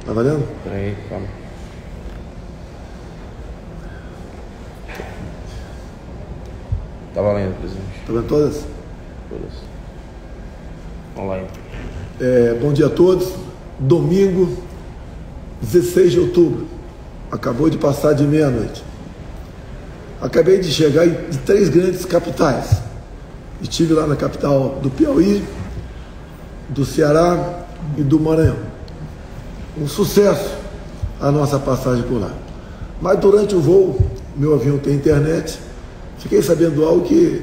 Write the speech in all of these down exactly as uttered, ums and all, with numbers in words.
Tá valendo? Peraí, calma. Tá valendo, presidente. Tá vendo todas? Todas. Online. É, bom dia a todos. Domingo, dezesseis de outubro. Acabou de passar de meia-noite. Acabei de chegar de três grandes capitais. Estive lá na capital do Piauí, do Ceará e do Maranhão. Um sucesso a nossa passagem por lá. Mas durante o voo, meu avião tem internet, fiquei sabendo algo que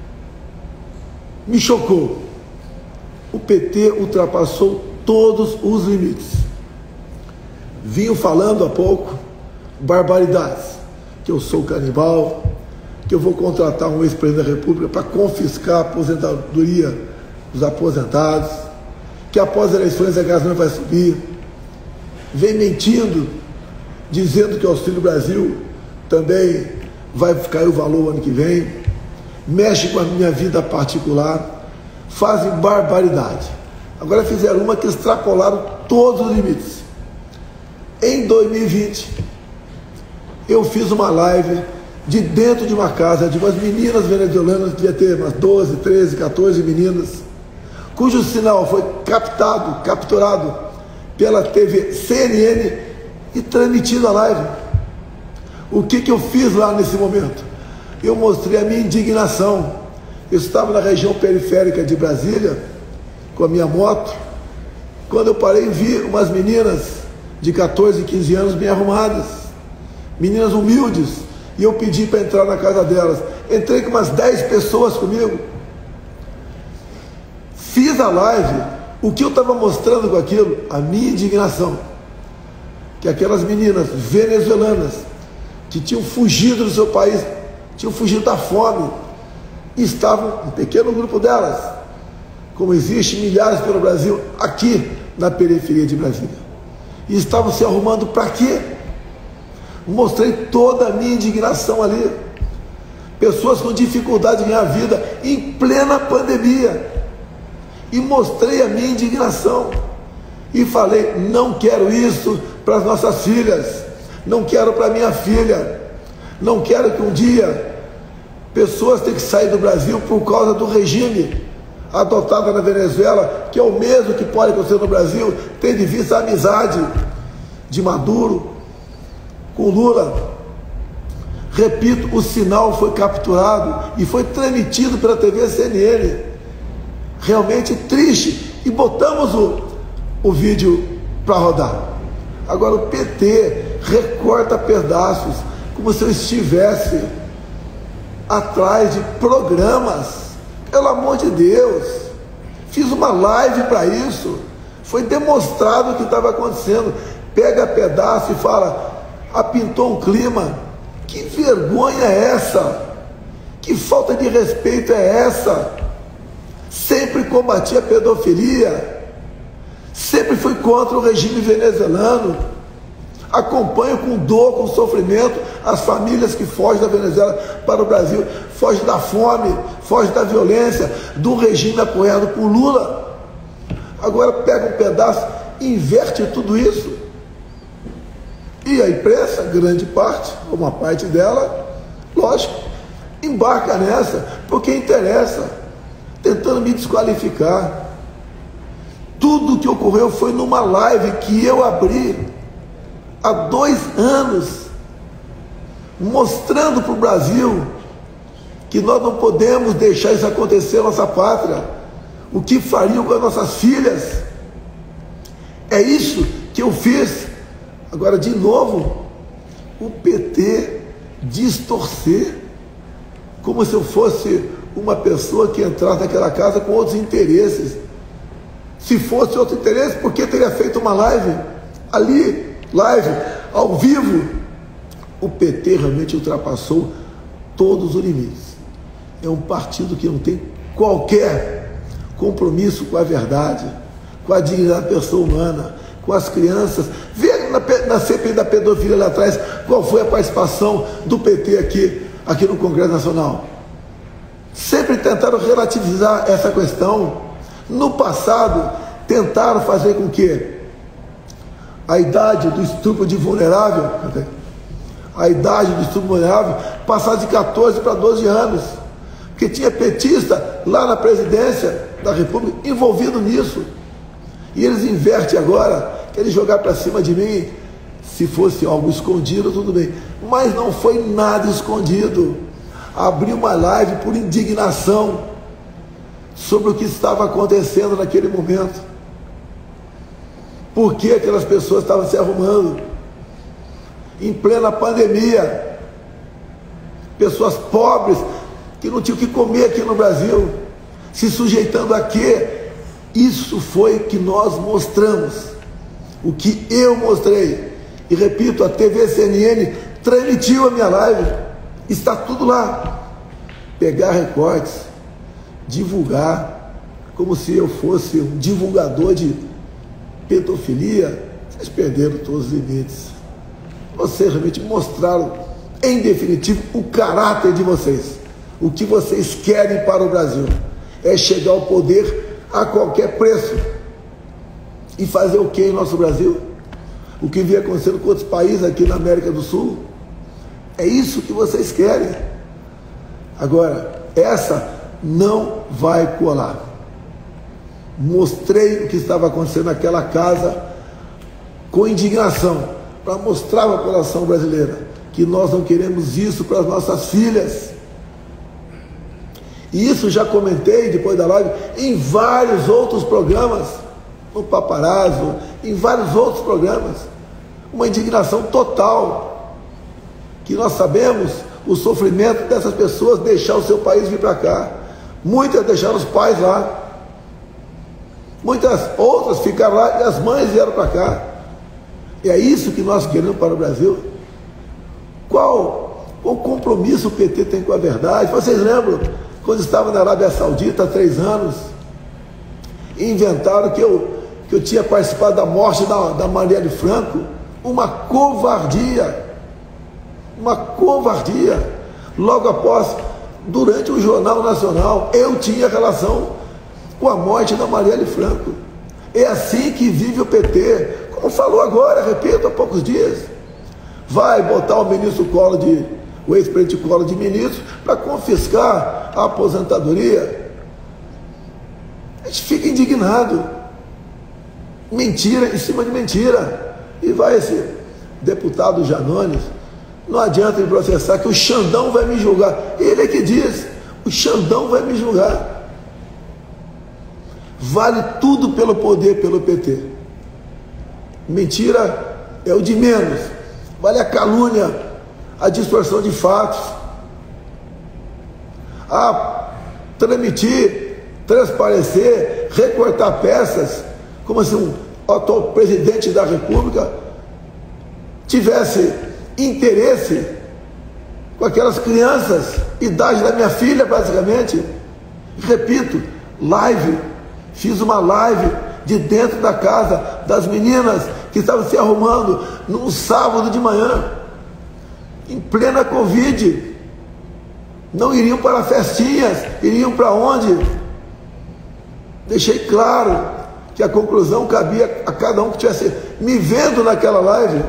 me chocou. O P T ultrapassou todos os limites. Vinham falando há pouco barbaridades, que eu sou canibal, que eu vou contratar um ex-presidente da República para confiscar a aposentadoria dos aposentados, que após as eleições a gasolina vai subir. Vem mentindo, dizendo que o Auxílio Brasil também vai cair o valor ano que vem, mexe com a minha vida particular, fazem barbaridade. Agora fizeram uma que extrapolaram todos os limites. Em dois mil e vinte, eu fiz uma live de dentro de uma casa de umas meninas venezuelanas, devia ter umas doze, treze, quatorze meninas, cujo sinal foi captado, capturado pela T V C N N e transmitido a live. O que que eu fiz lá nesse momento? Eu mostrei a minha indignação. Eu estava na região periférica de Brasília, com a minha moto, quando eu parei e vi umas meninas de quatorze, quinze anos bem arrumadas, meninas humildes, e eu pedi para entrar na casa delas. Entrei com umas dez pessoas comigo, fiz a live. O que eu estava mostrando com aquilo? A minha indignação. Que aquelas meninas venezuelanas que tinham fugido do seu país, tinham fugido da fome, estavam, um pequeno grupo delas, como existe milhares pelo Brasil, aqui na periferia de Brasília, e estavam se arrumando para quê? Mostrei toda a minha indignação ali. Pessoas com dificuldade de ganhar vida em plena pandemia. E mostrei a minha indignação. E falei, não quero isso para as nossas filhas. Não quero para minha filha. Não quero que um dia pessoas tenham que sair do Brasil por causa do regime adotado na Venezuela, que é o mesmo que pode acontecer no Brasil, tendo em vista a amizade de Maduro com Lula. Repito, o sinal foi capturado e foi transmitido pela T V C N N. Realmente triste. E botamos o, o vídeo para rodar. Agora o P T recorta pedaços como se eu estivesse atrás de programas. Pelo amor de Deus, fiz uma live para isso. Foi demonstrado o que estava acontecendo. Pega pedaço e fala, apintou um clima. Que vergonha é essa? Que falta de respeito é essa? Sempre combati a pedofilia, sempre fui contra o regime venezuelano, acompanho com dor, com sofrimento as famílias que fogem da Venezuela para o Brasil, fogem da fome, fogem da violência, do regime apoiado por Lula. Agora pega um pedaço e inverte tudo isso. E a imprensa, grande parte, uma parte dela, lógico, embarca nessa, porque interessa, tentando me desqualificar. Tudo que ocorreu foi numa live que eu abri há dois anos, mostrando para o Brasil que nós não podemos deixar isso acontecer na nossa pátria. O que fariam com as nossas filhas? É isso que eu fiz. Agora, de novo, o P T distorcer, como se eu fosse uma pessoa que entrasse naquela casa com outros interesses. Se fosse outro interesse, por que teria feito uma live? Ali, live, ao vivo. O P T realmente ultrapassou todos os limites. É um partido que não tem qualquer compromisso com a verdade, com a dignidade da pessoa humana, com as crianças. Vê na, na C P I da pedofilia lá atrás, qual foi a participação do P T aqui, aqui no Congresso Nacional. Sempre tentaram relativizar essa questão. No passado, tentaram fazer com que a idade do estupro de vulnerável, a idade do estupro vulnerável, passar de quatorze para doze anos, porque tinha petista lá na presidência da República envolvido nisso, e eles invertem agora, querem jogar para cima de mim. Se fosse algo escondido, tudo bem, mas não foi nada escondido. Abri uma live por indignação sobre o que estava acontecendo naquele momento. Por que aquelas pessoas estavam se arrumando em plena pandemia? Pessoas pobres que não tinham o que comer aqui no Brasil, se sujeitando a quê? Isso foi o que nós mostramos, o que eu mostrei. E repito, a T V C N N transmitiu a minha live, está tudo lá. Pegar recortes, divulgar, como se eu fosse um divulgador de pedofilia, vocês perderam todos os limites. Vocês realmente mostraram, em definitivo, o caráter de vocês. O que vocês querem para o Brasil é chegar ao poder a qualquer preço. E fazer o que em nosso Brasil? O que vem acontecendo com outros países aqui na América do Sul. É isso que vocês querem. Agora, essa não vai colar. Mostrei o que estava acontecendo naquela casa com indignação, para mostrar à população brasileira que nós não queremos isso para as nossas filhas. E isso já comentei depois da live em vários outros programas, no Paparazzo, em vários outros programas. Uma indignação total, que nós sabemos o sofrimento dessas pessoas deixar o seu país vir para cá. Muitas deixaram os pais lá, muitas outras ficaram lá e as mães vieram para cá. E é isso que nós queremos para o Brasil. Qual, qual compromisso o P T tem com a verdade? Vocês lembram quando estava na Arábia Saudita há três anos, e inventaram que eu, que eu tinha participado da morte da, da Marielle Franco? Uma covardia, uma covardia. Logo após, durante o Jornal Nacional, eu tinha relação com a morte da Marielle Franco. É assim que vive o P T, como falou agora, repito, há poucos dias. Vai botar o ministro Collor de, o ex-presidente Collor de ministro, para confiscar a aposentadoria. A gente fica indignado. Mentira em cima de mentira. E vai esse deputado Janones, não adianta ele processar, que o Xandão vai me julgar. Ele é que diz, o Xandão vai me julgar. Vale tudo pelo poder, pelo P T. Mentira é o de menos. Vale a calúnia, a distorção de fatos, a transmitir, transparecer, recortar peças, como se um atual presidente da República tivesse interesse com aquelas crianças, idade da minha filha basicamente. Repito, live, fiz uma live de dentro da casa das meninas que estavam se arrumando num sábado de manhã, em plena Covid, não iriam para festinhas, iriam para onde? Deixei claro que a conclusão cabia a cada um que estivesse me vendo naquela live.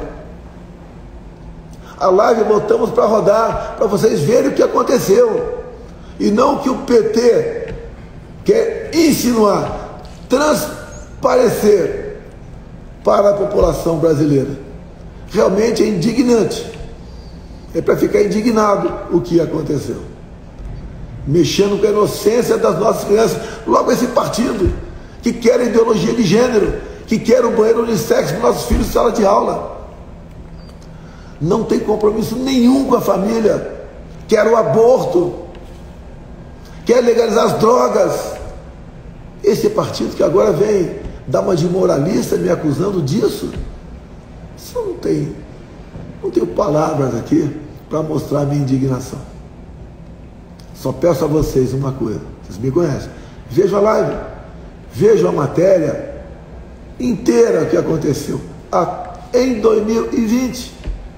A live botamos para rodar, para vocês verem o que aconteceu, e não o que o P T quer insinuar, transparecer para a população brasileira. Realmente é indignante, é para ficar indignado o que aconteceu, mexendo com a inocência das nossas crianças. Logo esse partido que quer a ideologia de gênero, que quer o banheiro unissex para nossos filhos em sala de aula, não tem compromisso nenhum com a família, quer o aborto, quer legalizar as drogas. Esse partido que agora vem dar uma de moralista me acusando disso, isso não tem, não tenho palavras aqui para mostrar a minha indignação. Só peço a vocês uma coisa, vocês me conhecem, vejam a live, vejam a matéria inteira que aconteceu em dois mil e vinte,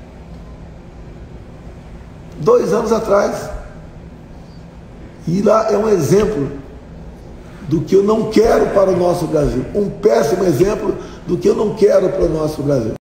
dois anos atrás, e lá é um exemplo do que eu não quero para o nosso Brasil, um péssimo exemplo do que eu não quero para o nosso Brasil.